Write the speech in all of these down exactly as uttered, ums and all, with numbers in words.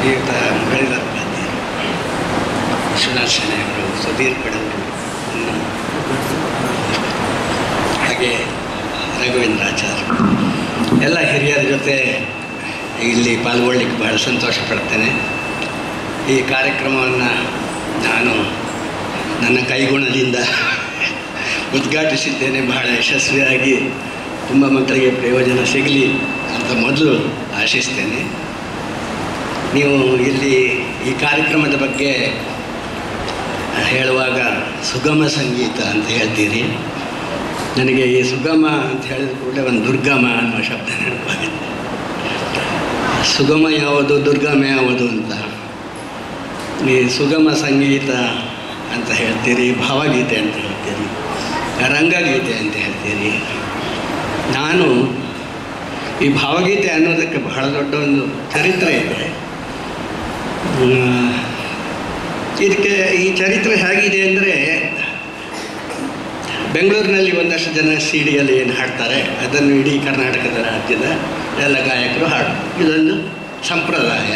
ಶ್ರೀಯುತ ಮುರಳೀಧರ್ ಬಾದ್ಯರು, ವಿಶ್ವನಾಥ್ ಶೆಣೈ ಅವರು, ಸುಧೀರ್ ಪಡವರು, ಹಾಗೆ ರಘುವೇಂದ್ರಾಚಾರ್ಯ ಎಲ್ಲ ಹಿರಿಯರ ಜೊತೆ ಇಲ್ಲಿ ಪಾಲ್ಗೊಳ್ಳಿಕ್ಕೆ ಬಹಳ ಸಂತೋಷ ಪಡ್ತೇನೆ. ಈ ಕಾರ್ಯಕ್ರಮವನ್ನು ನಾನು ನನ್ನ ಕೈಗುಣದಿಂದ ಉದ್ಘಾಟಿಸಿದ್ದೇನೆ. ಬಹಳ ಯಶಸ್ವಿಯಾಗಿ ತುಂಬ ಮಕ್ಕಳಿಗೆ ಪ್ರಯೋಜನ ಸಿಗಲಿ ಅಂತ ಮೊದಲು ಆಶಿಸ್ತೇನೆ. ನೀವು ಇಲ್ಲಿ ಈ ಕಾರ್ಯಕ್ರಮದ ಬಗ್ಗೆ ಹೇಳುವಾಗ ಸುಗಮ ಸಂಗೀತ ಅಂತ ಹೇಳ್ತೀರಿ. ನನಗೆ ಈ ಸುಗಮ ಅಂತ ಹೇಳಿದ ಕೂಡಲೇ ಒಂದು ದುರ್ಗಮ ಅನ್ನುವ ಶಬ್ದ ನೆನಪಾಗುತ್ತೆ. ಸುಗಮ ಯಾವುದು, ದುರ್ಗಮ ಯಾವುದು ಅಂತ. ಈ ಸುಗಮ ಸಂಗೀತ ಅಂತ ಹೇಳ್ತೀರಿ, ಭಾವಗೀತೆ ಅಂತ ಹೇಳ್ತೀರಿ, ರಂಗಗೀತೆ ಅಂತ ಹೇಳ್ತೀರಿ. ನಾನು ಈ ಭಾವಗೀತೆ ಅನ್ನೋದಕ್ಕೆ ಬಹಳ ದೊಡ್ಡ ಒಂದು ಚರಿತ್ರೆ ಇದೆ. ಇದಕ್ಕೆ ಈ ಚರಿತ್ರೆ ಹೇಗಿದೆ ಅಂದರೆ, ಬೆಂಗಳೂರಿನಲ್ಲಿ ಒಂದಷ್ಟು ಜನ ಸಿ ಡಿಯಲ್ಲಿ ಏನು ಹಾಡ್ತಾರೆ ಅದನ್ನು ಇಡೀ ಕರ್ನಾಟಕದ ರಾಜ್ಯದ ಎಲ್ಲ ಗಾಯಕರು ಹಾಡು. ಇದೊಂದು ಸಂಪ್ರದಾಯ.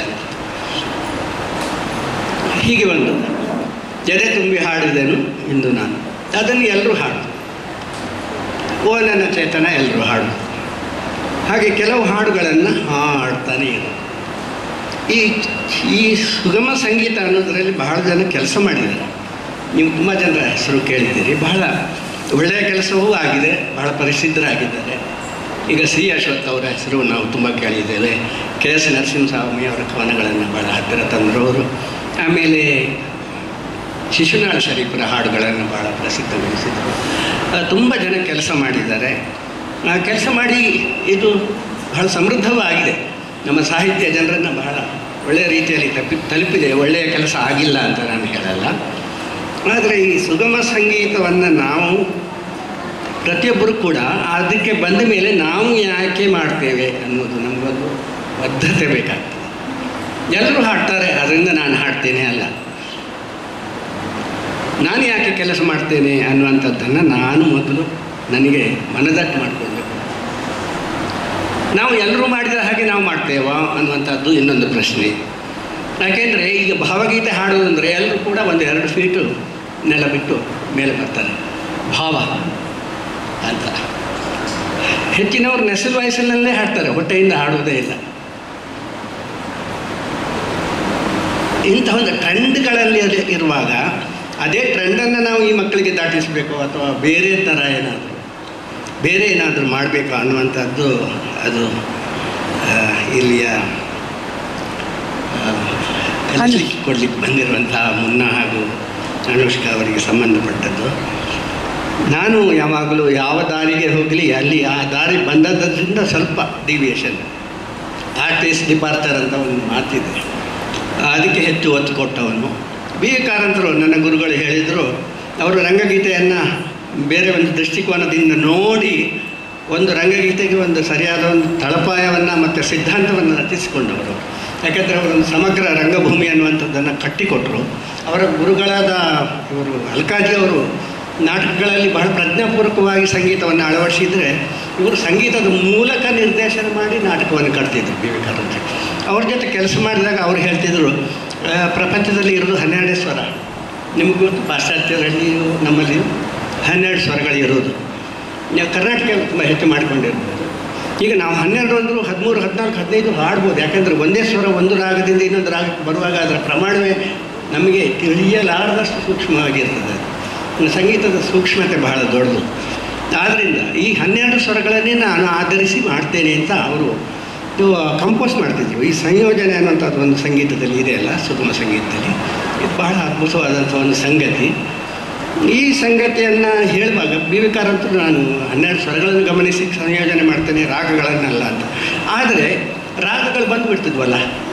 ಹೀಗೆ ಒಂದು ಜಡೆ ತುಂಬಿ ಹಾಡಿದೆನು ಇಂದು ನಾನು, ಅದನ್ನು ಎಲ್ಲರೂ ಹಾಡು. ಓ ನನ್ನ ಚೇತನ ಎಲ್ಲರೂ ಹಾಡು. ಹಾಗೆ ಕೆಲವು ಹಾಡುಗಳನ್ನು ಹಾಡ್ತಾನೆ ಇರು. ಈ ಈ ಸುಗಮ ಸಂಗೀತ ಅನ್ನೋದರಲ್ಲಿ ಬಹಳ ಜನ ಕೆಲಸ ಮಾಡಿದ್ದಾರೆ. ನೀವು ತುಂಬ ಜನರ ಹೆಸರು ಕೇಳಿದ್ದೀರಿ. ಬಹಳ ಒಳ್ಳೆಯ ಕೆಲಸವೂ ಆಗಿದೆ, ಬಹಳ ಪ್ರಸಿದ್ಧರಾಗಿದ್ದಾರೆ. ಈಗ ಸಿ ಅಶ್ವಥ್ ಅವರ ಹೆಸರು ನಾವು ತುಂಬ ಕೇಳಿದ್ದೇವೆ. ಕೆ ಎಸ್ ನರಸಿಂಹಸ್ವಾಮಿ ಅವರ ಕವನಗಳನ್ನು ಭಾಳ ಹತ್ತಿರ ತಂದರವರು. ಆಮೇಲೆ ಶಿಶುನಾಳ ಶರೀಫರ ಹಾಡುಗಳನ್ನು ಭಾಳ ಪ್ರಸಿದ್ಧಗೊಳಿಸಿದರು. ತುಂಬ ಜನ ಕೆಲಸ ಮಾಡಿದ್ದಾರೆ. ಕೆಲಸ ಮಾಡಿ ಇದು ಬಹಳ ಸಮೃದ್ಧವೂ ಆಗಿದೆ. ನಮ್ಮ ಸಾಹಿತ್ಯ ಜನರನ್ನು ಬಹಳ ಒಳ್ಳೆಯ ರೀತಿಯಲ್ಲಿ ತಪ್ಪಿ ತಲುಪಿದೆ. ಒಳ್ಳೆಯ ಕೆಲಸ ಆಗಿಲ್ಲ ಅಂತ ನಾನು ಹೇಳಲ್ಲ. ಆದರೆ ಈ ಸುಗಮ ಸಂಗೀತವನ್ನು ನಾವು ಪ್ರತಿಯೊಬ್ಬರು ಕೂಡ ಅದಕ್ಕೆ ಬಂದ ಮೇಲೆ ನಾವು ಯಾಕೆ ಮಾಡ್ತೇವೆ ಅನ್ನೋದು ನಮಗೊಂದು ಬದ್ಧತೆ ಬೇಕಾಗ್ತದೆ. ಎಲ್ಲರೂ ಹಾಡ್ತಾರೆ, ಅದರಿಂದ ನಾನು ಹಾಡ್ತೇನೆ ಅಲ್ಲ. ನಾನು ಯಾಕೆ ಕೆಲಸ ಮಾಡ್ತೇನೆ ಅನ್ನುವಂಥದ್ದನ್ನು ನಾನು ಮೊದಲು ನನಗೆ ಮನದಟ್ಟು ಮಾಡಿಕೊಳ್ಬೇಕು. ನಾವು ಎಲ್ಲರೂ ಮಾಡಿದ ಹಾಗೆ ನಾವು ಮಾಡ್ತೇವಾ ಅನ್ನುವಂಥದ್ದು ಇನ್ನೊಂದು ಪ್ರಶ್ನೆ. ಯಾಕೆಂದರೆ ಈಗ ಭಾವಗೀತೆ ಹಾಡೋದಂದರೆ ಎಲ್ಲರೂ ಕೂಡ ಒಂದು ಎರಡು ಫೀಟು ನೆಲ ಬಿಟ್ಟು ಮೇಲೆ ಬರ್ತಾರೆ. ಭಾವ ಅಂತ ಹೆಚ್ಚಿನವರು ನೆಸಲು ವಯಸ್ಸಿನಲ್ಲೇ ಹಾಡ್ತಾರೆ, ಹೊಟ್ಟೆಯಿಂದ ಹಾಡುವುದೇ ಇಲ್ಲ. ಇಂಥ ಒಂದು ಟ್ರೆಂಡ್ಗಳಲ್ಲಿ ಅದು ಇರುವಾಗ ಅದೇ ಟ್ರೆಂಡನ್ನು ನಾವು ಈ ಮಕ್ಕಳಿಗೆ ದಾಟಿಸಬೇಕು ಅಥವಾ ಬೇರೆ ಥರ ಏನಾದರೂ ಬೇರೆ ಏನಾದರೂ ಮಾಡಬೇಕು ಅನ್ನುವಂಥದ್ದು ಅದು ಇಲ್ಲಿಯ ಕಲಿಸಲಿಕ್ಕೆ ಕೊಡಲಿಕ್ಕೆ ಬಂದಿರುವಂಥ ಮುನ್ನ ಹಾಗೂ ಅನುಷ್ಕಾ ಅವರಿಗೆ ಸಂಬಂಧಪಟ್ಟದ್ದು. ನಾನು ಯಾವಾಗಲೂ ಯಾವ ದಾರಿಗೆ ಹೋಗಲಿ ಅಲ್ಲಿ ಆ ದಾರಿ ಬಂದದ್ದರಿಂದ ಸ್ವಲ್ಪ ಡಿವಿಯೇಷನ್, ಆರ್ಟಿಸ್ಟ್ ಡಿಪಾರ್ಚರ್ ಅಂತ ಒಂದು ಮಾತಿದೆ, ಅದಕ್ಕೆ ಹೆಚ್ಚು ಒತ್ತು ಕೊಟ್ಟವನು. ಬಿ ಎ ಕಾರಂತರು ನನ್ನ ಗುರುಗಳು ಹೇಳಿದರು, ಅವರು ರಂಗಗೀತೆಯನ್ನು ಬೇರೆ ಒಂದು ದೃಷ್ಟಿಕೋನದಿಂದ ನೋಡಿ ಒಂದು ರಂಗಗೀತೆಗೆ ಒಂದು ಸರಿಯಾದ ಒಂದು ತಳಪಾಯವನ್ನು ಮತ್ತು ಸಿದ್ಧಾಂತವನ್ನು ರಚಿಸಿಕೊಂಡವರು. ಯಾಕೆಂದರೆ ಅವರೊಂದು ಸಮಗ್ರ ರಂಗಭೂಮಿ ಅನ್ನುವಂಥದ್ದನ್ನು ಕಟ್ಟಿಕೊಟ್ಟರು. ಅವರ ಗುರುಗಳಾದ ಇವರು ಅಲ್ಕಾಜಿ ಅವರು ನಾಟಕಗಳಲ್ಲಿ ಬಹಳ ಪ್ರಜ್ಞಾಪೂರ್ವಕವಾಗಿ ಸಂಗೀತವನ್ನು ಅಳವಡಿಸಿದರೆ, ಇವರು ಸಂಗೀತದ ಮೂಲಕ ನಿರ್ದೇಶನ ಮಾಡಿ ನಾಟಕವನ್ನು ಕಟ್ತಿದ್ರು. ಬಿ ವಿ ಕಾರಂತರು ಅವ್ರ ಜೊತೆ ಕೆಲಸ ಮಾಡಿದಾಗ ಅವರು ಹೇಳ್ತಿದ್ರು, ಪ್ರಪಂಚದಲ್ಲಿ ಇರೋದು ಹನ್ನೆರಡೇ ಸ್ವರ. ನಿಮಗೂ ಗೊತ್ತು, ಪಾಶ್ಚಾತ್ಯರಲ್ಲಿಯೂ ನಮ್ಮಲ್ಲಿಯೂ ಹನ್ನೆರಡು ಸ್ವರಗಳಿರೋದು. ನಾವು ಕರ್ನಾಟಕ ತುಂಬ ಹೆಚ್ಚು ಮಾಡಿಕೊಂಡಿರ್ಬೋದು. ಈಗ ನಾವು ಹನ್ನೆರಡು ಅಂದರೂ ಹದಿಮೂರು ಹದಿನಾಲ್ಕು ಹದಿನೈದು ಹಾಡ್ಬೋದು. ಯಾಕೆಂದರೆ ಒಂದೇ ಸ್ವರ ಒಂದು ರಾಗದಿಂದ ಇನ್ನೊಂದು ರಾಗಕ್ಕೆ ಬರುವಾಗ ಅದರ ಪ್ರಮಾಣವೇ ನಮಗೆ ತಿಳಿಯಲಾರದಷ್ಟು ಸೂಕ್ಷ್ಮವಾಗಿರ್ತದೆ. ಸಂಗೀತದ ಸೂಕ್ಷ್ಮತೆ ಬಹಳ ದೊಡ್ಡದು. ಆದ್ದರಿಂದ ಈ ಹನ್ನೆರಡು ಸ್ವರಗಳನ್ನೇ ನಾನು ಆಧರಿಸಿ ಮಾಡ್ತೇನೆ ಅಂತ ಅವರು ಕಂಪೋಸ್ ಮಾಡ್ತಿದ್ರು. ಈ ಸಂಯೋಜನೆ ಅನ್ನುವಂಥದ್ದು ಒಂದು ಸಂಗೀತದಲ್ಲಿ ಇದೆಯಲ್ಲ, ಸುಗಮ ಸಂಗೀತದಲ್ಲಿ ಇದು ಬಹಳ ಅದ್ಭುತವಾದಂಥ ಒಂದು ಸಂಗತಿ. ಈ ಸಂಗತಿಯನ್ನು ಹೇಳುವಾಗ ಬಿ ವಿ ಕಾರಂತರು ನಾನು ಹನ್ನೆರಡು ಸ್ವರಗಳನ್ನು ಗಮನಿಸಿ ಸಂಯೋಜನೆ ಮಾಡ್ತೇನೆ, ರಾಗಗಳನ್ನಲ್ಲ ಅಂತ. ಆದರೆ ರಾಗಗಳು ಬಂದುಬಿಡ್ತಿದ್ವಲ್ಲ.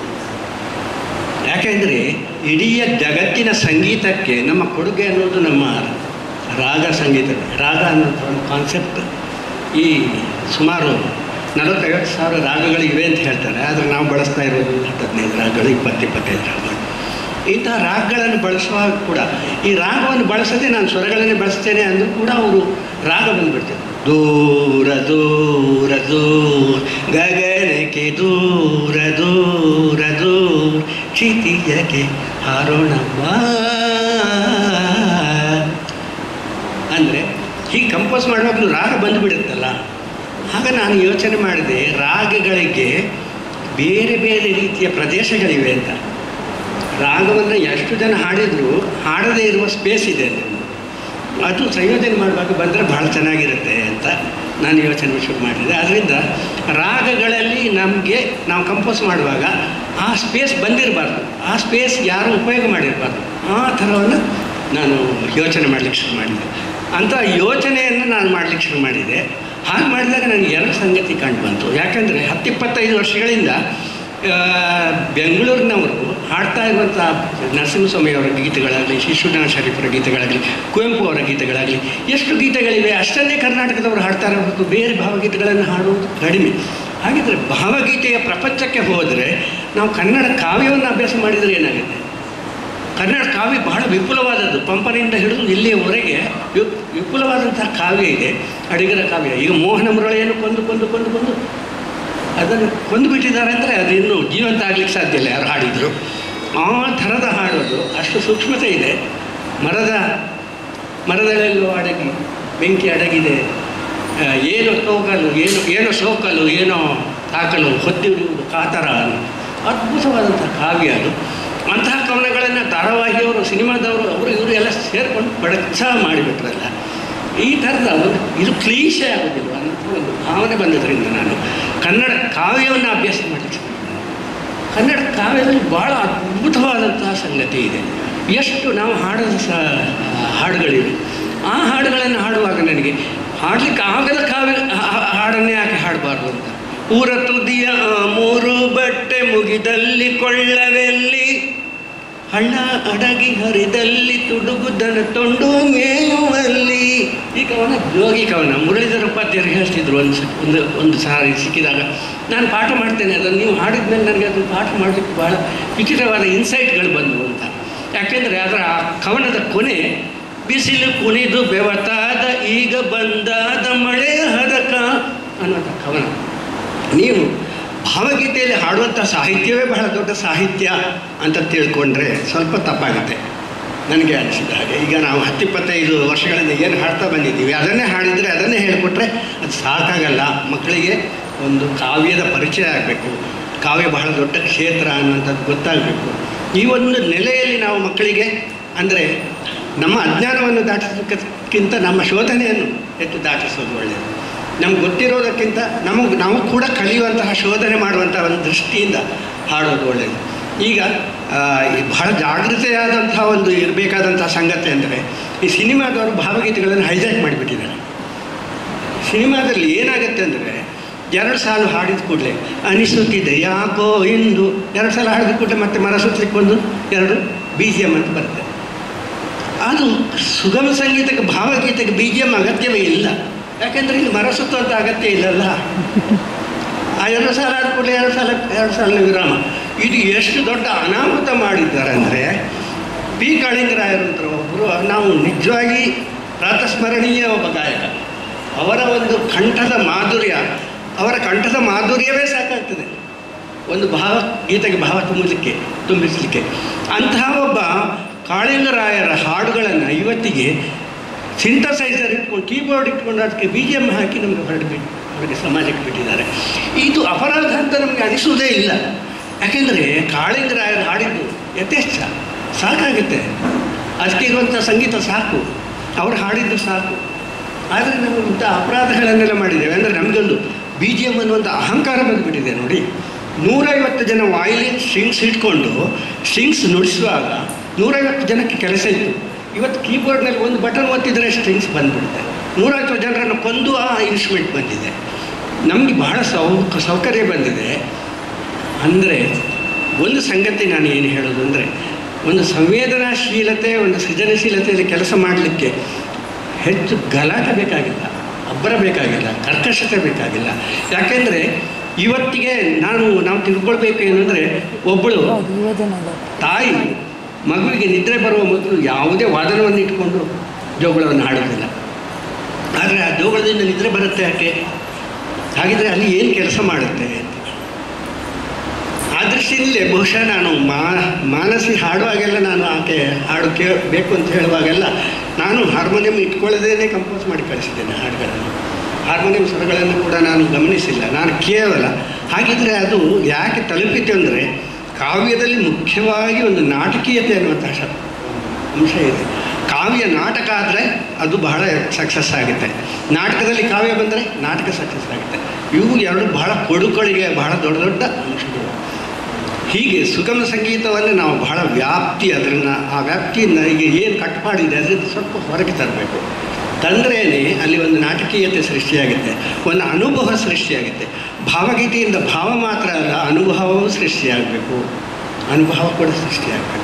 ಯಾಕೆಂದರೆ ಇಡೀ ಜಗತ್ತಿನ ಸಂಗೀತಕ್ಕೆ ನಮ್ಮ ಕೊಡುಗೆ ಅನ್ನೋದು ನಮ್ಮ ರಾಗ ಸಂಗೀತ. ರಾಗ ಅನ್ನೋದು ಒಂದು ಕಾನ್ಸೆಪ್ಟ್. ಈ ಸುಮಾರು ನಲವತ್ತೈವತ್ತು ಸಾವಿರ ರಾಗಗಳಿವೆ ಅಂತ ಹೇಳ್ತಾರೆ. ಆದರೆ ನಾವು ಬಳಸ್ತಾ ಇರೋದು ಹತ್ತು ಹದಿನೈದು ರಾಗಗಳು, ಇಪ್ಪತ್ತು ಇಪ್ಪತ್ತೈದು ರಾಗಗಳು. ಇಂಥ ರಾಗಗಳನ್ನು ಬಳಸುವಾಗ ಕೂಡ ಈ ರಾಗವನ್ನು ಬಳಸದೆ ನಾನು ಸ್ವರಗಳನ್ನೇ ಬಳಸ್ತೇನೆ ಅಂದರೂ ಕೂಡ ಅವರು ರಾಗ ಬಂದುಬಿಡ್ತಾರೆ. ದೂರ ದೂರ ದೂರ ಗಗನಕ್ಕೆ ದೂರ ದೂರ ದೂರ ಕ್ಷಿತಿಯಗೆ ಹಾರೋಣ ಬಾ ಅಂದರೆ ಹೀಗೆ ಕಂಪೋಸ್ ಮಾಡುವಾಗಲೂ ರಾಗ ಬಂದುಬಿಡುತ್ತಲ್ಲ. ಆಗ ನಾನು ಯೋಚನೆ ಮಾಡಿದೆ, ರಾಗಗಳಿಗೆ ಬೇರೆ ಬೇರೆ ರೀತಿಯ ಪ್ರದೇಶಗಳಿವೆ ಅಂತ. ರಾಗವನ್ನು ಎಷ್ಟು ಜನ ಹಾಡಿದರೂ ಹಾಡದೇ ಇರುವ ಸ್ಪೇಸ್ ಇದೆ ಅಲ್ಲಿ, ಅದು ಸಂಯೋಜನೆ ಮಾಡುವಾಗ ಬಂದರೆ ಭಾಳ ಚೆನ್ನಾಗಿರುತ್ತೆ ಅಂತ ನಾನು ಯೋಚನೆ ಶುರು ಮಾಡಿದೆ. ಆದ್ದರಿಂದ ರಾಗಗಳಲ್ಲಿ ನಮಗೆ ನಾವು ಕಂಪೋಸ್ ಮಾಡುವಾಗ ಆ ಸ್ಪೇಸ್ ಬಂದಿರಬಾರ್ದು, ಆ ಸ್ಪೇಸ್ ಯಾರೂ ಉಪಯೋಗ ಮಾಡಿರಬಾರ್ದು, ಆ ಥರವನ್ನು ನಾನು ಯೋಚನೆ ಮಾಡಲಿಕ್ಕೆ ಶುರು ಮಾಡಿದೆ. ಅಂಥ ಯೋಚನೆಯನ್ನು ನಾನು ಮಾಡಲಿಕ್ಕೆ ಶುರು ಮಾಡಿದೆ. ಹಾಗೆ ಮಾಡಿದಾಗ ನನಗೆ ಎರಡು ಸಂಗತಿ ಕಂಡು ಬಂತು. ಯಾಕಂದರೆ ಹತ್ತಿಪ್ಪತ್ತೈದು ವರ್ಷಗಳಿಂದ ಬೆಂಗಳೂರಿನವರು ಹಾಡ್ತಾ ಇರುವಂಥ ನರಸಿಂಹಸ್ವಾಮಿಯವರ ಗೀತೆಗಳಾಗಲಿ, ಶಿಶುನಾಳ ಶರೀಫರ ಗೀತೆಗಳಾಗಲಿ, ಕುವೆಂಪು ಅವರ ಗೀತೆಗಳಾಗಲಿ, ಎಷ್ಟು ಗೀತೆಗಳಿವೆ ಅಷ್ಟನ್ನೇ ಕರ್ನಾಟಕದವರು ಹಾಡ್ತಾ ಇರಬೇಕು, ಬೇರೆ ಭಾವಗೀತೆಗಳನ್ನು ಹಾಡುವುದು ಕಡಿಮೆ. ಹಾಗಿದ್ರೆ ಭಾವಗೀತೆಯ ಪ್ರಪಂಚಕ್ಕೆ ಹೋದರೆ ನಾವು ಕನ್ನಡ ಕಾವ್ಯವನ್ನು ಅಭ್ಯಾಸ ಮಾಡಿದರೆ ಏನಾಗುತ್ತೆ? ಕನ್ನಡ ಕಾವ್ಯ ಬಹಳ ವಿಪುಲವಾದದ್ದು, ಪಂಪನಿಂದ ಹಿಡಿದು ಇಲ್ಲಿಯವರೆಗೆ ವಿಪುಲವಾದಂಥ ಕಾವ್ಯ ಇದೆ, ಅಡಿಗರ ಕಾವ್ಯ. ಈಗ ಮೋಹನ ಮುರಳಿಯನ್ನು ಕೊಂದು ಕೊಂದು ಕೊಂದು ಕೊಂದು ಅದನ್ನು ಕೊಂದು ಬಿಟ್ಟಿದ್ದಾರೆ ಅಂದರೆ ಅದು ಇನ್ನೂ ಜೀವಂತ ಆಗಲಿಕ್ಕೆ ಸಾಧ್ಯ ಇಲ್ಲ ಯಾರು ಹಾಡಿದರು. ಆ ಥರದ ಹಾಡೋದು ಅಷ್ಟು ಸೂಕ್ಷ್ಮತೆ ಇದೆ. ಮರದ ಮರದಲ್ಲೆಲ್ಲೋ ಅಡಗಿ ಬೆಂಕಿ ಅಡಗಿದೆ, ಏನು ತೋಕಲು ಏನು ಏನೋ ಸೋಕಲು ಏನೋ ತಾಕಲು ಹೊತ್ತಿರುವುದು ಕಾತರ, ಅದ್ಭುತವಾದಂಥ ಕಾವ್ಯ ಅದು. ಅಂತಹ ಕವನಗಳನ್ನು ಧಾರಾವಾಹಿಯವರು, ಸಿನಿಮಾದವರು, ಅವರು ಇವರು ಎಲ್ಲ ಸೇರಿಕೊಂಡು ಬಡಚ ಮಾಡಿಬಿಟ್ರಲ್ಲ. ಈ ಥರದ ಒಂದು ಇದು ಕ್ಲೀಶೆ ಆಗೋದಿಲ್ಲ ಅನ್ನೋ ಒಂದು ಭಾವನೆ ಬಂದಿದ್ದರಿಂದ ನಾನು ಕನ್ನಡ ಕಾವ್ಯವನ್ನು ಅಭ್ಯಾಸ ಮಾಡಲಿಕ್ಕೆ ಶುರು. ಕನ್ನಡ ಕಾವ್ಯದಲ್ಲಿ ಭಾಳ ಅದ್ಭುತವಾದಂತಹ ಸಂಗತಿ ಇದೆ. ಎಷ್ಟು ನಾವು ಹಾಡೋ ಸ ಹಾಡುಗಳಿವೆ, ಆ ಹಾಡುಗಳನ್ನು ಹಾಡುವಾಗ ನನಗೆ ಹಾಡಲಿಕ್ಕೆ ಆಗದ ಕಾವ್ಯ ಹಾಡನ್ನೇ ಯಾಕೆ ಹಾಡಬಾರ್ದು ಅಂತ. ಊರ ತುದಿಯ ಮೂರು ಬಟ್ಟೆ ಮುಗಿದಲ್ಲಿ ಕೊಳ್ಳವೆಲ್ಲಿ, ಹಳ್ಳ ಅಡಗಿ ಹರಿದಲ್ಲಿ ತುಡುಗುದನ ತೊಂಡು ಮೇಯುವಲ್ಲಿ. ಈ ಕವನ ಜೋಗಿ ಕವನ, ಮುರಳೀಧರ ಉಪಾಧ್ಯಾಯರು ಹೇಳ್ತಿದ್ರು ಒಂದು ಒಂದು ಒಂದು ಸಾರಿ ಸಿಕ್ಕಿದಾಗ. ನಾನು ಪಾಠ ಮಾಡ್ತೇನೆ, ಅದನ್ನು ನೀವು ಹಾಡಿದ ಮೇಲೆ ನನಗೆ ಅದನ್ನು ಪಾಠ ಮಾಡಲಿಕ್ಕೆ ಭಾಳ ವಿಚಿತ್ರವಾದ ಇನ್ಸೈಟ್ಗಳು ಬಂದವು ಅಂತ. ಯಾಕೆಂದರೆ ಅದರ ಆ ಕವನದ ಕೊನೆ, ಬಿಸಿಲು ಕುಣಿದು ಬೆವತಾದ ಈಗ ಬಂದಾದ ಮಳೆ ಹದಕ ಅನ್ನುವಂಥ ಕವನ. ನೀವು ಭಾವಗೀತೆಯಲ್ಲಿ ಹಾಡುವಂಥ ಸಾಹಿತ್ಯವೇ ಬಹಳ ದೊಡ್ಡ ಸಾಹಿತ್ಯ ಅಂತ ತಿಳ್ಕೊಂಡ್ರೆ ಸ್ವಲ್ಪ ತಪ್ಪಾಗುತ್ತೆ ನನಗೆ ಅನಿಸಿದ ಹಾಗೆ. ಈಗ ನಾವು ಹತ್ತಿಪ್ಪತ್ತೈದು ವರ್ಷಗಳಿಂದ ಏನು ಹಾಡ್ತಾ ಬಂದಿದ್ದೀವಿ ಅದನ್ನೇ ಹಾಡಿದರೆ, ಅದನ್ನೇ ಹೇಳಿಕೊಟ್ರೆ ಅದು ಸಾಕಾಗಲ್ಲ. ಮಕ್ಕಳಿಗೆ ಒಂದು ಕಾವ್ಯದ ಪರಿಚಯ ಆಗಬೇಕು, ಕಾವ್ಯ ಬಹಳ ದೊಡ್ಡ ಕ್ಷೇತ್ರ ಅನ್ನುವಂಥದ್ದು ಗೊತ್ತಾಗಬೇಕು. ಈ ಒಂದು ನೆಲೆಯಲ್ಲಿ ನಾವು ಮಕ್ಕಳಿಗೆ, ಅಂದರೆ ನಮ್ಮ ಅಜ್ಞಾನವನ್ನು ದಾಟಿಸೋದಕ್ಕಿಂತ ನಮ್ಮ ಶೋಧನೆಯನ್ನು ಹೆಚ್ಚು ದಾಟಿಸೋದು ಒಳ್ಳೆಯದು. ನಮ್ಗೆ ಗೊತ್ತಿರೋದಕ್ಕಿಂತ ನಮಗೆ ನಾವು ಕೂಡ ಕಲಿಯುವಂತಹ ಶೋಧನೆ ಮಾಡುವಂಥ ಒಂದು ದೃಷ್ಟಿಯಿಂದ ಹಾಡೋದು ಒಳ್ಳೆಯದು. ಈಗ ಬಹಳ ಜಾಗೃತೆಯಾದಂಥ ಒಂದು ಇರಬೇಕಾದಂಥ ಸಂಗತಿ ಅಂದರೆ, ಈ ಸಿನಿಮಾದವರು ಭಾವಗೀತೆಗಳನ್ನು ಹೈಜಾಕ್ ಮಾಡಿಬಿಟ್ಟಿದ್ದಾರೆ. ಸಿನಿಮಾದಲ್ಲಿ ಏನಾಗುತ್ತೆ ಅಂದರೆ, ಎರಡು ಸಾಲು ಹಾಡಿದ ಕೂಡಲೇ ಅನಿಸುತ್ತಿದೆ ಯಾಕೋ ಇಂದು, ಎರಡು ಸಲ ಹಾಡಿದ ಕೂಡಲೇ ಮತ್ತೆ ಮರ ಸುತ್ತಲಿಕ್ಕೆ ಒಂದು ಎರಡು ಬಿ ಜಿ ಎಮ್ ಅಂತ ಬರುತ್ತೆ. ಅದು ಸುಗಮ ಸಂಗೀತಕ್ಕೆ, ಭಾವಗೀತೆಗೆ ಬಿ ಜಿ ಎಮ್ ಅಗತ್ಯವೇ ಇಲ್ಲ. ಯಾಕೆಂದರೆ ಇಲ್ಲಿ ಮರ ಸುತ್ತುವಂಥ ಅಗತ್ಯ ಇಲ್ಲಲ್ಲ. ಆ ಎರಡು ಸಾಲ ಆದ ಕೂಡಲೇ ಎರಡು ಸಾಲ ಎರಡು ಸಾಲಿನ ವಿರಾಮ. ಇದು ಎಷ್ಟು ದೊಡ್ಡ ಅನಾಹುತ ಮಾಡಿದ್ದಾರೆ ಅಂದರೆ, ಪಿ ಕಾಳಿಂಗರಾಯರಂತ ಒಬ್ಬರು, ನಾವು ನಿಜವಾಗಿ ಪ್ರಾತಸ್ಮರಣೀಯ ಒಬ್ಬ ಗಾಯಕ. ಅವರ ಒಂದು ಕಂಠದ ಮಾಧುರ್ಯ, ಅವರ ಕಂಠದ ಮಾಧುರ್ಯವೇ ಸಾಕಾಗ್ತದೆ ಒಂದು ಭಾವಗೀತೆಗೆ ಭಾವ ತುಂಬಲಿಕ್ಕೆ ತುಂಬಿಸಲಿಕ್ಕೆ. ಅಂತಹ ಒಬ್ಬ ಕಾಳಿಂಗರಾಯರ ಹಾಡುಗಳನ್ನು ಇವತ್ತಿಗೆ ಸಿಂಥಸೈಸರ್ ಇಟ್ಕೊಂಡು, ಕೀಬೋರ್ಡ್ ಇಟ್ಕೊಂಡು ಅದಕ್ಕೆ ಬಿ ಜಿ ಎಮ್ ಹಾಕಿ ನಮಗೆ ಹೊರಡ್ಬಿಟ್ಟು ಹೊರಗೆ ಸಮಾಜಕ್ಕೆ ಬಿಟ್ಟಿದ್ದಾರೆ. ಇದು ಅಪರಾಧ ಅಂತ ನಮಗೆ ಅನಿಸುವುದೇ ಇಲ್ಲ. ಯಾಕೆಂದರೆ ಕಾಳಿಂಗರಾಯರು ಹಾಡಿದ್ದು ಯಥೇಚ್ಛ, ಸಾಕಾಗುತ್ತೆ. ಅದಕ್ಕೆ ಇರುವಂಥ ಸಂಗೀತ ಸಾಕು, ಅವರು ಹಾಡಿದ್ದು ಸಾಕು. ಆದರೆ ನಾವು ಇಂಥ ಅಪರಾಧಗಳನ್ನೆಲ್ಲ ಮಾಡಿದ್ದೇವೆ. ಅಂದರೆ ನಮಗೊಂದು ಬಿ ಜಿ ಎಮ್ ಅನ್ನುವಂಥ ಅಹಂಕಾರ ಬಂದುಬಿಟ್ಟಿದೆ ನೋಡಿ. ನೂರೈವತ್ತು ಜನ ವಾಯಿಲಿನ್ ಸ್ಟ್ರಿಂಗ್ಸ್ ಇಟ್ಕೊಂಡು ಸ್ಟ್ರಿಂಗ್ಸ್ ನುಡಿಸುವಾಗ ನೂರೈವತ್ತು ಜನಕ್ಕೆ ಕೆಲಸ ಇತ್ತು. ಇವತ್ತು ಕೀಬೋರ್ಡ್ನಲ್ಲಿ ಒಂದು ಬಟನ್ ಒತ್ತಿದರೆ ಸ್ಟ್ರಿಂಗ್ಸ್ ಬಂದುಬಿಡುತ್ತೆ. ನೂರೈವತ್ತು ಜನರನ್ನು ಕೊಂದು ಆ ಇನ್ಸ್ಟ್ರೂಮೆಂಟ್ ಬಂದಿದೆ. ನಮಗೆ ಬಹಳ ಸೌ ಸೌಕರ್ಯ ಬಂದಿದೆ. ಅಂದರೆ ಒಂದು ಸಂಗತಿ ನಾನು ಏನು ಹೇಳೋದು ಅಂದರೆ, ಒಂದು ಸಂವೇದನಾಶೀಲತೆ, ಒಂದು ಸೃಜನಶೀಲತೆಯಲ್ಲಿ ಕೆಲಸ ಮಾಡಲಿಕ್ಕೆ ಹೆಚ್ಚು ಗಲಾಟೆ ಬೇಕಾಗಿಲ್ಲ, ಅಬ್ಬರ ಬೇಕಾಗಿಲ್ಲ, ಕರ್ಕಶತೆ ಬೇಕಾಗಿಲ್ಲ. ಯಾಕೆಂದರೆ ಇವತ್ತಿಗೆ ನಾನು ನಾವು ತಿಳ್ಕೊಳ್ಬೇಕು ಏನಂದರೆ, ಒಬ್ಬಳು ತಾಯಿ ಮಗುವಿಗೆ ನಿದ್ರೆ ಬರುವ ಮೊದಲು ಯಾವುದೇ ವಾದನವನ್ನು ಇಟ್ಕೊಂಡು ಜೋಗುಳವನ್ನು ಹಾಡೋದಿಲ್ಲ. ಆದರೆ ಆ ಜೋಗುಳದಿಂದ ನಿದ್ರೆ ಬರುತ್ತೆ ಯಾಕೆ? ಹಾಗಿದ್ರೆ ಅಲ್ಲಿ ಏನು ಕೆಲಸ ಮಾಡುತ್ತೆ ಅಂತ. ಆ ದೃಷ್ಟಿಯಲ್ಲೇ ಬಹುಶಃ ನಾನು ಮಾ ಮಾನಸಿ ಹಾಡುವಾಗೆಲ್ಲ ನಾನು ಆಕೆ ಹಾಡು ಕೇಳಬೇಕು ಅಂತ ಹೇಳುವಾಗೆಲ್ಲ ನಾನು ಹಾರ್ಮೋನಿಯಂ ಇಟ್ಕೊಳ್ಳೋದೇನೆ ಕಂಪೋಸ್ ಮಾಡಿ ಕಳಿಸಿದ್ದೇನೆ ಹಾಡುಗಳನ್ನು. ಹಾರ್ಮೋನಿಯಂ ಸ್ವರಗಳನ್ನು ಕೂಡ ನಾನು ಗಮನಿಸಿಲ್ಲ, ನಾನು ಕೇವಲ. ಹಾಗಿದ್ರೆ ಅದು ಯಾಕೆ ತಲುಪಿತು ಅಂದರೆ ಕಾವ್ಯದಲ್ಲಿ ಮುಖ್ಯವಾಗಿ ಒಂದು ನಾಟಕೀಯತೆ ಅನ್ನುವಂಥ ಶಬ್ದ ಅಂಶ ಇದೆ. ಕಾವ್ಯ ನಾಟಕ ಆದರೆ ಅದು ಬಹಳ ಸಕ್ಸಸ್ ಆಗುತ್ತೆ, ನಾಟಕದಲ್ಲಿ ಕಾವ್ಯ ಬಂದರೆ ನಾಟಕ ಸಕ್ಸಸ್ ಆಗುತ್ತೆ. ಇವು ಎರಡು ಬಹಳ ಕೊಡುಕೊಳಿಗೆ ಬಹಳ ದೊಡ್ಡ ದೊಡ್ಡ ಅಂಶಗಳು. ಹೀಗೆ ಸುಗಮ ಸಂಗೀತವನ್ನು ನಾವು ಬಹಳ ವ್ಯಾಪ್ತಿ, ಅದನ್ನು ಆ ವ್ಯಾಪ್ತಿಯಿಂದ ಈಗ ಏನು ಕಟ್ಟುಪಾಡಿದೆ ಅದರಿಂದ ಸ್ವಲ್ಪ ಹೊರಗೆ ತರಬೇಕು. ತಂದ್ರೇ ಅಲ್ಲಿ ಒಂದು ನಾಟಕೀಯತೆ ಸೃಷ್ಟಿಯಾಗುತ್ತೆ, ಒಂದು ಅನುಭವ ಸೃಷ್ಟಿಯಾಗುತ್ತೆ. ಭಾವಗೀತೆಯಿಂದ ಭಾವ ಮಾತ್ರ ಅಲ್ಲ, ಅನುಭವವೂ ಸೃಷ್ಟಿಯಾಗಬೇಕು, ಅನುಭವ ಕೂಡ ಸೃಷ್ಟಿಯಾಗಬೇಕು.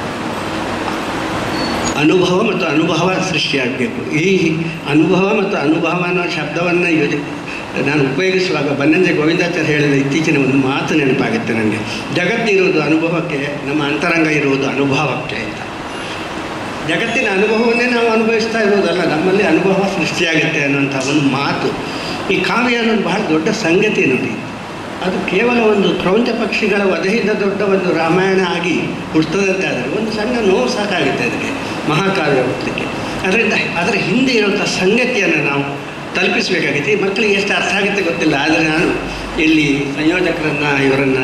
ಅನುಭವ ಮತ್ತು ಅನುಭವ ಸೃಷ್ಟಿಯಾಗಬೇಕು. ಈ ಅನುಭವ ಮತ್ತು ಅನುಭವ ಅನ್ನೋ ಶಬ್ದವನ್ನು ಯೋಜ ನಾನು ಉಪಯೋಗಿಸುವಾಗ ಬನ್ನಂಜೆ ಗೋವಿಂದಾಚಾರ್ಯ ಹೇಳಿದ ಇತ್ತೀಚಿನ ಒಂದು ಮಾತು ನೆನಪಾಗುತ್ತೆ ನನಗೆ. ಜಗತ್ತಿರುವುದು ಅನುಭವಕ್ಕೆ, ನಮ್ಮ ಅಂತರಂಗ ಇರುವುದು ಅನುಭವಕ್ಕೆ ಅಂತ. ಜಗತ್ತಿನ ಅನುಭವವನ್ನೇ ನಾವು ಅನುಭವಿಸ್ತಾ ಇರೋದಲ್ಲ, ನಮ್ಮಲ್ಲಿ ಅನುಭವ ಸೃಷ್ಟಿಯಾಗುತ್ತೆ ಅನ್ನೋಂಥ ಒಂದು ಮಾತು. ಈ ಕಾವ್ಯ ಅನ್ನೋದು ಬಹಳ ದೊಡ್ಡ ಸಂಗತಿ ನೋಡಿ. ಅದು ಕೇವಲ ಒಂದು ಕ್ರೌಂಚ ಪಕ್ಷಿಗಳ ವಧೆಯಿಂದ ದೊಡ್ಡ ಒಂದು ರಾಮಾಯಣ ಆಗಿ ಹುಡ್ತದಂತೆ ಆದರೆ ಒಂದು ಸಣ್ಣ ನೋವು ಸಾಕಾಗುತ್ತೆ ಅದಕ್ಕೆ ಮಹಾಕಾವ್ಯ ಹುಟ್ಟಲಿಕ್ಕೆ. ಅದರಿಂದ ಅದರ ಹಿಂದೆ ಇರುವಂಥ ಸಂಗತಿಯನ್ನು ನಾವು ತಲುಪಿಸಬೇಕಾಗುತ್ತೆ. ಮಕ್ಕಳಿಗೆ ಎಷ್ಟು ಅರ್ಥ ಆಗುತ್ತೆ ಗೊತ್ತಿಲ್ಲ, ಆದರೆ ನಾನು ಇಲ್ಲಿ ಸಂಯೋಜಕರನ್ನು ಇವರನ್ನು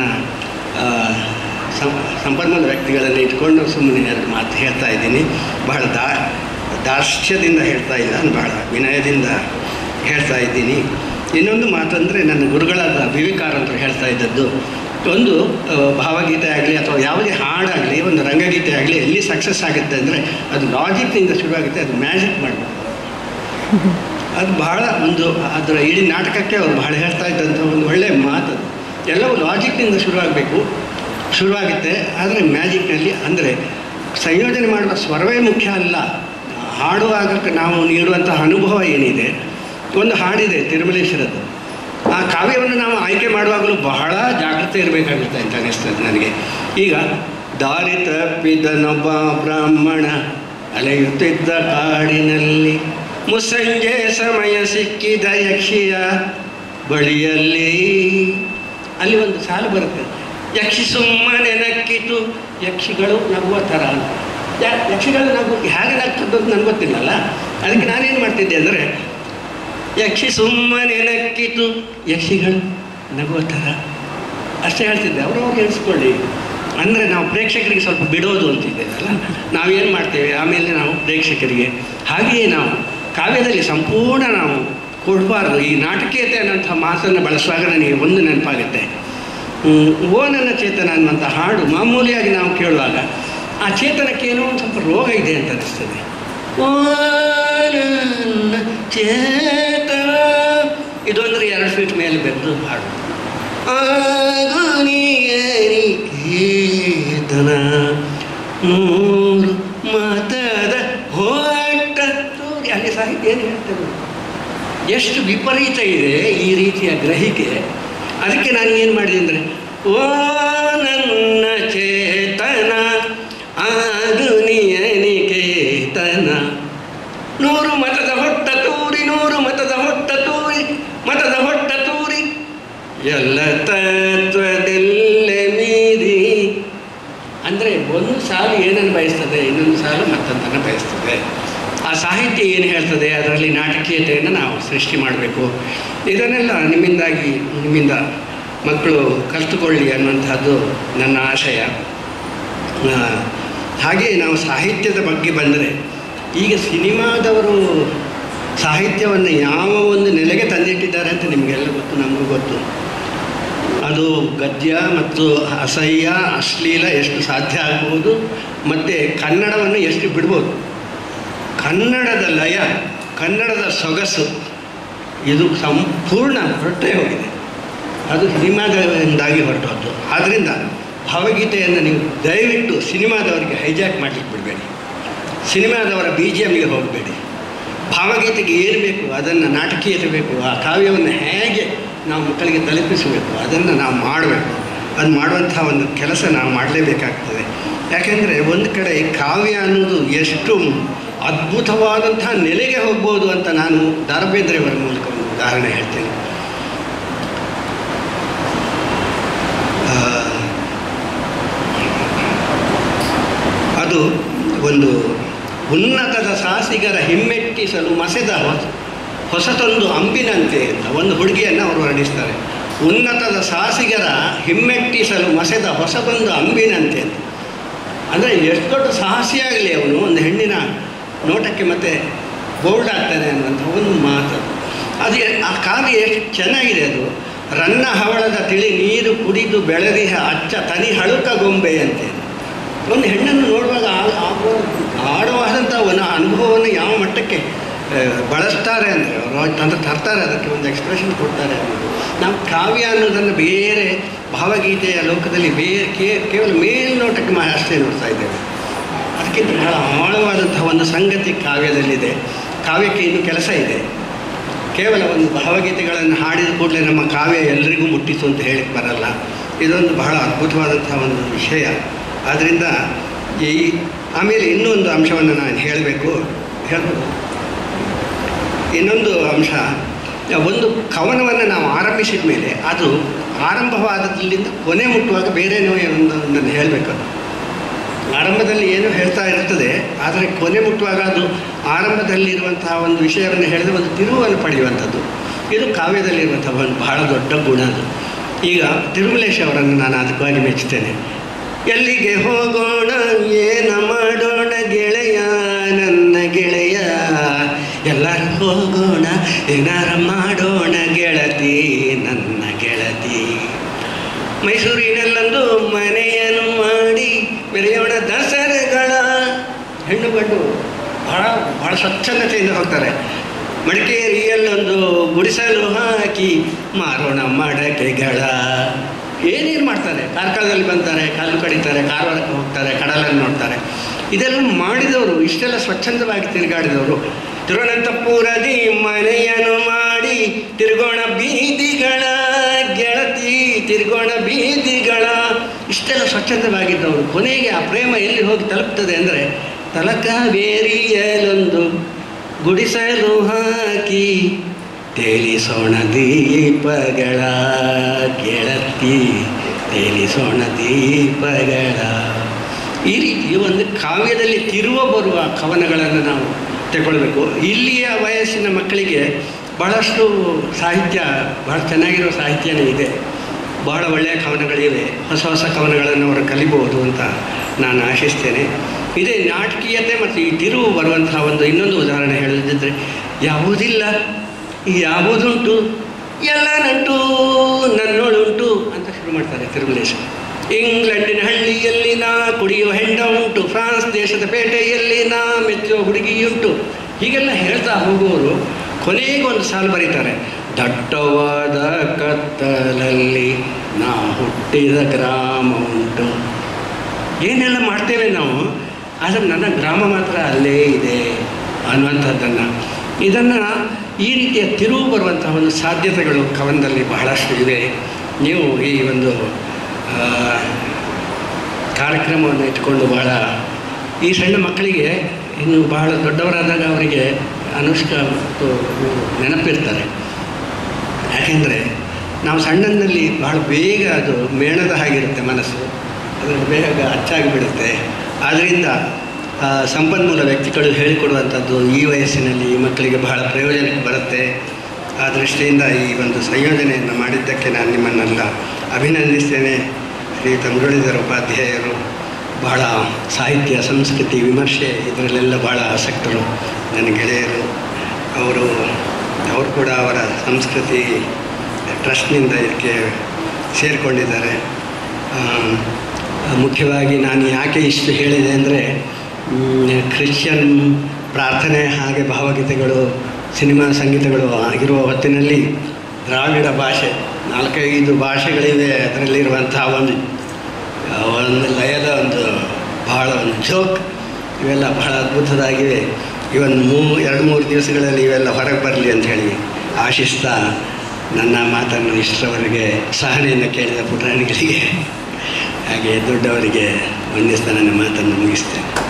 ಸಂಪನ್ಮೂಲ ವ್ಯಕ್ತಿಗಳನ್ನು ಇಟ್ಕೊಂಡು ಸುಮ್ಮನೆ ಎರಡು ಮಾತು ಹೇಳ್ತಾ ಇದ್ದೀನಿ. ಬಹಳ ದಾ ದಾರ್ಷ್ಟ್ಯದಿಂದ ಹೇಳ್ತಾ ಇಲ್ಲ, ಬಹಳ ವಿನಯದಿಂದ ಹೇಳ್ತಾ ಇದ್ದೀನಿ. ಇನ್ನೊಂದು ಮಾತಂದರೆ ನನ್ನ ಗುರುಗಳಾದ ವಿವೇಕಾನಂದರು ಹೇಳ್ತಾ ಇದ್ದದ್ದು, ಒಂದು ಭಾವಗೀತೆ ಆಗಲಿ ಅಥವಾ ಯಾವುದೇ ಹಾಡಾಗಲಿ, ಒಂದು ರಂಗಗೀತೆ ಆಗಲಿ ಎಲ್ಲಿ ಸಕ್ಸಸ್ ಆಗುತ್ತೆ ಅಂದರೆ ಅದು ಲಾಜಿಕ್ನಿಂದ ಶುರುವಾಗುತ್ತೆ, ಅದು ಮ್ಯಾಜಿಕ್ ಮಾಡಬೇಕು. ಅದು ಬಹಳ ಒಂದು ಅದರ ಇಡೀ ನಾಟಕಕ್ಕೆ ಅವರು ಬಹಳ ಹೇಳ್ತಾ ಇದ್ದಂಥ ಒಂದು ಒಳ್ಳೆಯ ಮಾತದು. ಎಲ್ಲವೂ ಲಾಜಿಕ್ನಿಂದ ಶುರುವಾಗಬೇಕು, ಶುರುವಾಗುತ್ತೆ. ಆದರೆ ಮ್ಯಾಜಿಕ್ನಲ್ಲಿ ಅಂದರೆ ಸಂಯೋಜನೆ ಮಾಡುವ ಸ್ವರವೇ ಮುಖ್ಯ ಅಲ್ಲ, ಹಾಡುವಾಗ ನಾವು ನೀಡುವಂಥ ಅನುಭವ ಏನಿದೆ. ಒಂದು ಹಾಡಿದೆ ತಿರುಮಲೇಶ್ವರದ್ದು, ಆ ಕಾವ್ಯವನ್ನು ನಾವು ಆಯ್ಕೆ ಮಾಡುವಾಗಲೂ ಬಹಳ ಜಾಗ್ರತೆ ಇರಬೇಕಾಗುತ್ತೆ ಅಂತ ಅನ್ನಿಸ್ತದೆ ನನಗೆ. ಈಗ ದಾರಿ ತಪ್ಪಿದನೊಬ್ಬ ಬ್ರಾಹ್ಮಣ ಅಲೆಯುತ್ತಿದ್ದ ಕಾಡಿನಲ್ಲಿ, ಮುಸ್ಸಂಜೆ ಸಮಯ ಸಿಕ್ಕಿದ ಯಕ್ಷಿಯ ಬಳಿಯಲ್ಲಿ. ಅಲ್ಲಿ ಒಂದು ಸಾಲು ಬರುತ್ತೆ, ಯಕ್ಷಿ ಸುಮ್ಮನೆ ನಕ್ಕಿತು, ಯಕ್ಷಿಗಳು ನಗುವ ಥರ ಅಂತ. ಯಕ್ಷಿಗಳು ನಗು ಹೇಗೆ ನಗ್ತದ್ದು ಅಂತ ನನಗೆ ಗೊತ್ತಿಲ್ಲಲ್ಲ, ಅದಕ್ಕೆ ನಾನೇನು ಮಾಡ್ತಿದ್ದೆ ಅಂದರೆ ಯಕ್ಷಿ ಸುಮ್ಮನೆ ನಕ್ಕಿತು, ಯಕ್ಷಿಗಳು ನಗುವ ಥರ ಅಷ್ಟೇ ಹೇಳ್ತಿದ್ದೆ. ಅವರವ್ರು ಎಣಿಸ್ಕೊಳ್ಳಿ ಅಂದರೆ ನಾವು ಪ್ರೇಕ್ಷಕರಿಗೆ ಸ್ವಲ್ಪ ಬಿಡೋದು ಅಂತಿದ್ದೇವಲ್ಲ, ನಾವೇನು ಮಾಡ್ತೇವೆ ಆಮೇಲೆ ನಾವು ಪ್ರೇಕ್ಷಕರಿಗೆ. ಹಾಗೆಯೇ ನಾವು ಕಾವ್ಯದಲ್ಲಿ ಸಂಪೂರ್ಣ ನಾವು ಕೊಡಬಾರ್ದು. ಈ ನಾಟಕೀಯತೆ ಅನ್ನೋಂಥ ಮಾತನ್ನು ಬಳಸುವಾಗ ನನಗೆ ಒಂದು ನೆನಪಾಗುತ್ತೆ. ಓ ನನ್ನ ಚೇತನ ಅನ್ನುವಂಥ ಹಾಡು ಮಾಮೂಲಿಯಾಗಿ ನಾವು ಕೇಳುವಾಗ ಆ ಚೇತನಕ್ಕೇನೋ ಒಂದು ಸ್ವಲ್ಪ ರೋಗ ಇದೆ ಅಂತ ಅನಿಸ್ತದೆ. ಓ ನನ್ನ ಚೇತನ, ಇದು ಅಂದರೆ ಎರಡು ಫೀಟ್ ಮೇಲೆ ಬೆದ್ದು ಹಾಡು. ಚೇತನ ನೂರು ಮತದ ಹೋಟ, ಅಲ್ಲಿ ಸಾಹಿತ್ಯ ಏನು ಹೇಳ್ತೇವೆ, ಎಷ್ಟು ವಿಪರೀತ ಇದೆ ಈ ರೀತಿಯ ಗ್ರಹಿಕೆ. ಅದಕ್ಕೆ ನಾನು ಏನು ಮಾಡಿದೆ ಅಂದರೆ, ಓ ನನ್ನ ಚೇತನ ಆಧುನಿಯನಿಕೇತನ, ನೂರು ಮತದ ಹೊಟ್ಟ ತೂರಿ, ನೂರು ಮತದ ಹೊಟ್ಟ ತೂರಿ, ಮತದ ಹೊಟ್ಟ ತೂರಿ, ಎಲ್ಲ ತತ್ವದಲ್ಲೇ ಮೀರಿ. ಅಂದರೆ ಒಂದು ಸಾಲು ಏನನ್ನು ಬಯಸ್ತದೆ, ಇನ್ನೊಂದು ಸಾಲು ಮತ್ತೊಂದನ್ನು ಬಯಸ್ತದೆ. ಆ ಸಾಹಿತ್ಯ ಏನು ಹೇಳ್ತದೆ, ಅದರಲ್ಲಿ ನಾಟಕೀಯತೆಯನ್ನು ನಾವು ಸೃಷ್ಟಿ ಮಾಡಬೇಕು. ಇದನ್ನೆಲ್ಲ ನಿಮ್ಮಿಂದಾಗಿ ನಿಮ್ಮಿಂದ ಮಕ್ಕಳು ಕಲಿತುಕೊಳ್ಳಿ ಅನ್ನುವಂಥದ್ದು ನನ್ನ ಆಶಯ. ಹಾಗೆಯೇ ನಾವು ಸಾಹಿತ್ಯದ ಬಗ್ಗೆ ಬಂದರೆ, ಈಗ ಸಿನಿಮಾದವರು ಸಾಹಿತ್ಯವನ್ನು ಯಾವ ಒಂದು ನೆಲೆಗೆ ತಂದಿಟ್ಟಿದ್ದಾರೆ ಅಂತ ನಿಮಗೆಲ್ಲ ಗೊತ್ತು, ನಮಗೂ ಗೊತ್ತು. ಅದು ಗದ್ಯ ಮತ್ತು ಅಸಹ್ಯ ಅಶ್ಲೀಲ ಎಷ್ಟು ಸಾಧ್ಯ ಆಗ್ಬೋದು, ಮತ್ತು ಕನ್ನಡವನ್ನು ಎಷ್ಟು ಬಿಡ್ಬೋದು. ಕನ್ನಡದ ಲಯ, ಕನ್ನಡದ ಸೊಗಸು ಇದು ಸಂಪೂರ್ಣ ಹೊರಟೇ ಹೋಗಿದೆ. ಅದು ಸಿನಿಮಾದಿಂದಾಗಿ ಹೊರಟೋದು. ಆದ್ದರಿಂದ ಭಾವಗೀತೆಯನ್ನು ನೀವು ದಯವಿಟ್ಟು ಸಿನಿಮಾದವರಿಗೆ ಹೈಜಾಕ್ ಮಾಡಲಿಕ್ಕೆ ಬಿಡಬೇಡಿ, ಸಿನಿಮಾದವರ ಬಿ ಜಿ ಎಮ್ಗೆ ಹೋಗಬೇಡಿ. ಭಾವಗೀತೆಗೆ ಏನು ಬೇಕು ಅದನ್ನು, ನಾಟಕೀಯತೆ ಬೇಕು, ಆ ಕಾವ್ಯವನ್ನು ಹೇಗೆ ನಾವು ಮಕ್ಕಳಿಗೆ ತಲುಪಿಸಬೇಕು ಅದನ್ನು ನಾವು ಮಾಡಬೇಕು. ಅದು ಮಾಡುವಂಥ ಒಂದು ಕೆಲಸ ನಾವು ಮಾಡಲೇಬೇಕಾಗ್ತದೆ. ಯಾಕೆಂದರೆ ಒಂದು ಕಡೆ ಕಾವ್ಯ ಅನ್ನೋದು ಎಷ್ಟು ಅದ್ಭುತವಾದಂಥ ನೆಲೆಗೆ ಹೋಗ್ಬೋದು ಅಂತ ನಾನು ದ ರಾ ಬೇಂದ್ರೆಯವರ ಮೂಲಕ ಒಂದು ಉದಾಹರಣೆ ಹೇಳ್ತೇನೆ. ಒಂದು ಉನ್ನತದ ಸಾಸಿಗರ ಹಿಮ್ಮೆಟ್ಟಿಸಲು ಮಸೆದ ಹೊಸ ಹೊಸತೊಂದು ಅಂಬಿನಂತೆ ಅಂತ ಒಂದು ಹುಡುಗಿಯನ್ನು ಅವರು ವರ್ಣಿಸ್ತಾರೆ. ಉನ್ನತದ ಸಾಸಿಗರ ಹಿಮ್ಮೆಟ್ಟಿಸಲು ಮಸೆದ ಹೊಸದೊಂದು ಅಂಬಿನಂತೆ ಅಂತ. ಅಂದರೆ ಎಷ್ಟು ದೊಡ್ಡ ಸಾಹಸಿಯಾಗಲಿ ಅವನು ಒಂದು ಹೆಣ್ಣಿನ ನೋಟಕ್ಕೆ ಮತ್ತೆ ಬೋಲ್ಡ್ ಆಗ್ತಾನೆ ಅನ್ನುವಂಥ ಒಂದು ಮಾತು. ಅದು ಆ ಕಾವ್ಯ ಎಷ್ಟು ಚೆನ್ನಾಗಿದೆ. ಅದು ರನ್ನ ಹವಳದ ತಿಳಿ ನೀರು ಕುಡಿದು ಬೆಳೆದಿಹ ಅಚ್ಚ ತನಿ ಹಳುಕ ಗೊಂಬೆಯಂತೆ. ಒಂದು ಹೆಣ್ಣನ್ನು ನೋಡುವಾಗ ಆಳವಾದಂಥ ಒಂದು ಅನುಭವವನ್ನು ಯಾವ ಮಟ್ಟಕ್ಕೆ ಬಳಸ್ತಾರೆ ಅಂದರೆ ಅವರು ತಂದು ತರ್ತಾರೆ, ಅದಕ್ಕೆ ಒಂದು ಎಕ್ಸ್ಪ್ರೆಷನ್ ಕೊಡ್ತಾರೆ ಅನ್ನೋದು. ನಾವು ಕಾವ್ಯ ಅನ್ನೋದನ್ನು ಬೇರೆ ಭಾವಗೀತೆಯ ಲೋಕದಲ್ಲಿ ಬೇರೆ ಕೇವಲ ಮೇಲ್ನೋಟಕ್ಕೆ ಮಾ ಅಷ್ಟೇ ನೋಡ್ತಾ ಇದ್ದೇವೆ. ಅದಕ್ಕಿಂತ ಬಹಳ ಆಳವಾದಂತಹ ಒಂದು ಸಂಗತಿ ಕಾವ್ಯದಲ್ಲಿದೆ. ಕಾವ್ಯಕ್ಕೆ ಇನ್ನೂ ಕೆಲಸ ಇದೆ. ಕೇವಲ ಒಂದು ಭಾವಗೀತೆಗಳನ್ನು ಹಾಡಿದ ಕೂಡಲೇ ನಮ್ಮ ಕಾವ್ಯ ಎಲ್ಲರಿಗೂ ಮುಟ್ಟಿತು ಅಂತ ಹೇಳಕ್ಕೆ ಬರಲ್ಲ. ಇದೊಂದು ಬಹಳ ಅದ್ಭುತವಾದಂಥ ಒಂದು ವಿಷಯ. ಆದ್ದರಿಂದ ಈ ಆಮೇಲೆ ಇನ್ನೊಂದು ಅಂಶವನ್ನು ನಾನು ಹೇಳಬೇಕು ಹೇಳ್ಬೋದು. ಇನ್ನೊಂದು ಅಂಶ, ಒಂದು ಕವನವನ್ನು ನಾವು ಆರಂಭಿಸಿದ ಮೇಲೆ ಅದು ಆರಂಭವಾದದ್ರಿಂದ ಕೊನೆ ಮುಟ್ಟುವಾಗ ಬೇರೆನೋ ಒಂದನ್ನು ಹೇಳಬೇಕು. ಅದು ಆರಂಭದಲ್ಲಿ ಏನೋ ಹೇಳ್ತಾ ಇರ್ತದೆ, ಆದರೆ ಕೊನೆ ಮುಟ್ಟುವಾಗ ಅದು ಆರಂಭದಲ್ಲಿರುವಂತಹ ಒಂದು ವಿಷಯವನ್ನು ಹೇಳಿದ್ರೆ ಒಂದು ತಿರುವನ್ನು ಪಡೆಯುವಂಥದ್ದು. ಇದು ಕಾವ್ಯದಲ್ಲಿರುವಂಥ ಒಂದು ಬಹಳ ದೊಡ್ಡ ಗುಣ. ಅದು ಈಗ ತಿರುಮಲೇಶ್ ಅವರನ್ನು ನಾನು ಅದಕ್ಕಾಗಿ ಮೆಚ್ಚುತ್ತೇನೆ. ಎಲ್ಲಿಗೆ ಹೋಗೋಣ ಏನ ಮಾಡೋಣ ಗೆಳೆಯ ನನ್ನ ಗೆಳೆಯ, ಎಲ್ಲರೂ ಹೋಗೋಣ ಏನಾರ ಮಾಡೋಣ ಗೆಳತಿ ನನ್ನ ಗೆಳತಿ. ಮೈಸೂರಿನಲ್ಲೊಂದು ಮನೆಯನ್ನು ಮಾಡಿ ಬೆರೆಯೋಣ ದಸರೆಗಳ. ಹೆಣ್ಣು ಗಂಡು ಬಹಳ ಭಾಳ ಸ್ವಚ್ಛಂದತೆಯಿಂದ ಹೋಗ್ತಾರೆ. ಮಡಿಕೇರಿಯಲ್ಲೊಂದು ಗುಡಿಸಲು ಹಾಕಿ ಮಾರೋಣ ಮಡಕೆಗಳ. ಏನೇನು ಮಾಡ್ತಾರೆ, ಕಾರ್ಕಳದಲ್ಲಿ ಬಂತಾರೆ, ಕಾಲು ಕಡಿತಾರೆ, ಕಾರವಾರಕ್ಕೆ ಹೋಗ್ತಾರೆ, ಕಡಲನ್ನು ನೋಡ್ತಾರೆ. ಇದೆಲ್ಲ ಮಾಡಿದವರು, ಇಷ್ಟೆಲ್ಲ ಸ್ವಚ್ಛಂದವಾಗಿ ತಿರುಗಾಡಿದವರು. ತಿರುವನಂತಪುರದಿ ಮನೆಯನ್ನು ಮಾಡಿ ತಿರುಗೋಣ ಬೀದಿಗಳ ಗೆಳತಿ, ತಿರುಗೋಣ ಬೀದಿಗಳ. ಇಷ್ಟೆಲ್ಲ ಸ್ವಚ್ಛಂದವಾಗಿದ್ದವರು ಕೊನೆಗೆ ಆ ಪ್ರೇಮ ಎಲ್ಲಿ ಹೋಗಿ ತಲುಪ್ತದೆ ಅಂದರೆ ತಲಕಾವೇರಿಯಲ್ಲೊಂದು ಗುಡಿಸಲು ಹಾಕಿ ತೇಲಿಸೋಣ ದೀಪಗಳ ಗೆಳತಿ, ತೇಲಿಸೋಣ ದೀಪಗಳ. ಈ ರೀತಿ ಒಂದು ಕಾವ್ಯದಲ್ಲಿ ತಿರುವ ಬರುವ ಕವನಗಳನ್ನು ನಾವು ತಗೊಳ್ಬೇಕು. ಇಲ್ಲಿಯ ವಯಸ್ಸಿನ ಮಕ್ಕಳಿಗೆ ಬಹಳಷ್ಟು ಸಾಹಿತ್ಯ, ಬಹಳ ಚೆನ್ನಾಗಿರೋ ಸಾಹಿತ್ಯನೇ ಇದೆ. ಬಹಳ ಒಳ್ಳೆಯ ಕವನಗಳಿವೆ. ಹೊಸ ಹೊಸ ಕವನಗಳನ್ನು ಅವರು ಕಲಿಬಹುದು ಅಂತ ನಾನು ಆಶಿಸ್ತೇನೆ. ಇದೇ ನಾಟಕೀಯತೆ ಮತ್ತು ಈ ತಿರುವು ಬರುವಂತಹ ಒಂದು ಇನ್ನೊಂದು ಉದಾಹರಣೆ ಹೇಳದಿದ್ದರೆ, ಯಾವುದಿಲ್ಲ ಯಾವುದುಂಟು ಎಲ್ಲ ನಂಟು ನನ್ನೋಳುಂಟು ಅಂತ ಶುರು ಮಾಡ್ತಾರೆ ತಿರುಮಲೇಶ. ಇಂಗ್ಲೆಂಡಿನ ಹಳ್ಳಿಯಲ್ಲಿ ನಾ ಕುಡಿಯುವ ಹೆಂಡ ಉಂಟು, ಫ್ರಾನ್ಸ್ ದೇಶದ ಪೇಟೆಯಲ್ಲಿ ನಾ ಮೆಚ್ಚುವ ಹುಡುಗಿಯುಂಟು. ಹೀಗೆಲ್ಲ ಹೇಳ್ತಾ ಹೋಗುವವರು ಕೊನೆಗೆ ಒಂದು ಸಾಲು ಬರೀತಾರೆ, ದಟ್ಟವಾದ ಕತ್ತಲಲ್ಲಿ ನಾ ಹುಟ್ಟಿದ ಗ್ರಾಮ ಉಂಟು. ಏನೆಲ್ಲ ಮಾಡ್ತೇವೆ ನಾವು, ಆದರೆ ನನ್ನ ಗ್ರಾಮ ಮಾತ್ರ ಅಲ್ಲೇ ಇದೆ ಅನ್ನುವಂಥದ್ದನ್ನು. ಇದನ್ನು ಈ ರೀತಿಯ ತಿರುವು ಬರುವಂತಹ ಒಂದು ಸಾಧ್ಯತೆಗಳು ಕವನದಲ್ಲಿ ಬಹಳಷ್ಟು ಇವೆ. ನೀವು ಈ ಒಂದು ಕಾರ್ಯಕ್ರಮವನ್ನು ಇಟ್ಕೊಂಡು ಬಹಳ ಈ ಸಣ್ಣ ಮಕ್ಕಳಿಗೆ ಇನ್ನು ಬಹಳ ದೊಡ್ಡವರಾದಾಗ ಅವರಿಗೆ ಅನುಷ್ಕಾ ಮತ್ತು ನೆನಪಿರ್ತಾರೆ. ಯಾಕೆಂದರೆ ನಾವು ಸಣ್ಣನಲ್ಲಿ ಬಹಳ ಬೇಗ ಅದು ಮೇಣದ ಹಾಗಿರುತ್ತೆ ಮನಸ್ಸು, ಅದು ಬೇಗ ಅಚ್ಚಾಗಿಬಿಡುತ್ತೆ. ಆದ್ದರಿಂದ ಸಂಪನ್ಮೂಲ ವ್ಯಕ್ತಿಗಳು ಹೇಳಿಕೊಡುವಂಥದ್ದು ಈ ವಯಸ್ಸಿನಲ್ಲಿ ಈ ಮಕ್ಕಳಿಗೆ ಬಹಳ ಪ್ರಯೋಜನಕ್ಕೆ ಬರುತ್ತೆ. ಆ ದೃಷ್ಟಿಯಿಂದ ಈ ಒಂದು ಸಂಯೋಜನೆಯನ್ನು ಮಾಡಿದ್ದಕ್ಕೆ ನಾನು ನಿಮ್ಮನ್ನೆಲ್ಲ ಅಭಿನಂದಿಸ್ತೇನೆ. ಶ್ರೀಯುತ ಮುರಳೀಧರ ಉಪಾಧ್ಯಾಯರು ಬಹಳ ಸಾಹಿತ್ಯ, ಸಂಸ್ಕೃತಿ, ವಿಮರ್ಶೆ ಇದರಲ್ಲೆಲ್ಲ ಬಹಳ ಆಸಕ್ತರು ನನ್ನ ಗೆಳೆಯರು. ಅವರು ಅವರು ಕೂಡ ಅವರ ಸಂಸ್ಕೃತಿ ಟ್ರಸ್ಟ್ನಿಂದ ಇದಕ್ಕೆ ಸೇರಿಕೊಂಡಿದ್ದಾರೆ. ಮುಖ್ಯವಾಗಿ ನಾನು ಯಾಕೆ ಇಷ್ಟು ಹೇಳಿದೆ ಅಂದರೆ, ಕ್ರಿಶ್ಚಿಯನ್ ಪ್ರಾರ್ಥನೆ ಹಾಗೆ ಭಾವಗೀತೆಗಳು, ಸಿನಿಮಾ ಸಂಗೀತಗಳು ಆಗಿರುವ ಹೊತ್ತಿನಲ್ಲಿ ದ್ರಾವಿಡ ಭಾಷೆ, ನಾಲ್ಕೈದು ಭಾಷೆಗಳಿವೆ. ಅದರಲ್ಲಿರುವಂಥ ಒಂದು ಒಂದು ಲಯದ ಒಂದು ಬಹಳ ಒಂದು ಜೋಕ್, ಇವೆಲ್ಲ ಬಹಳ ಅದ್ಭುತವಾಗಿವೆ. ಇವೊಂದು ಮೂ ಎರಡು ಮೂರು ದಿವಸಗಳಲ್ಲಿ ಇವೆಲ್ಲ ಹೊರಗೆ ಬರಲಿ ಅಂಥೇಳಿ ಆಶಿಸ್ತಾ ನನ್ನ ಮಾತನ್ನು ಇಷ್ಟರವರೆಗೆ ಸಹನೆಯನ್ನು ಕೇಳಿದ ಪುಟಾಣಿಗಳಿಗೆ ಹಾಗೆ ದೊಡ್ಡವರಿಗೆ ವಂದಿಸ್ತಾ ನನ್ನ ಮಾತನ್ನು ಮುಗಿಸ್ತೇನೆ.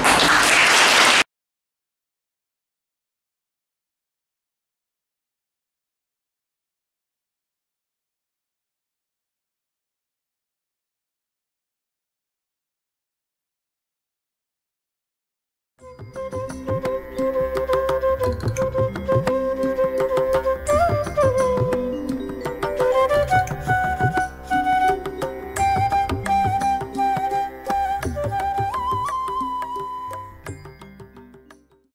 ಧನ್ಯವಾದಗಳು.